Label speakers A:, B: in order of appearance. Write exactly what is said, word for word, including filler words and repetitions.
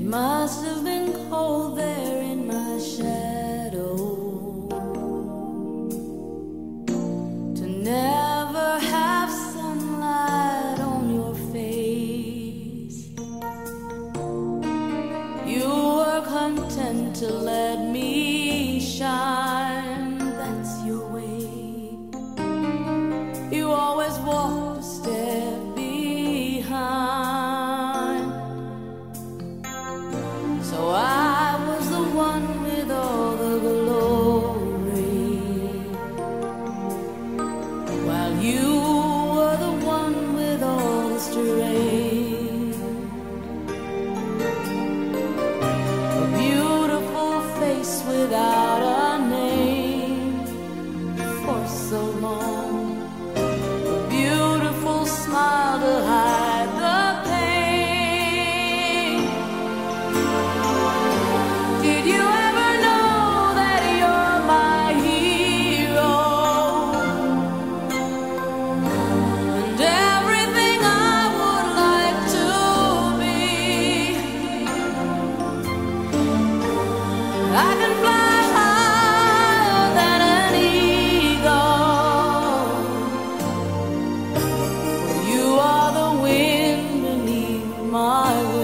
A: must have been cold there in my shadow to never have sunlight on your face. You were content to let me shine, that's your way. You always walked a step behind. So I was the one with all the glory, while you were the one with all the strength. A beautiful face without a name for so long, a beautiful smile to hide the I can fly higher than an eagle. You are the wind beneath my wings.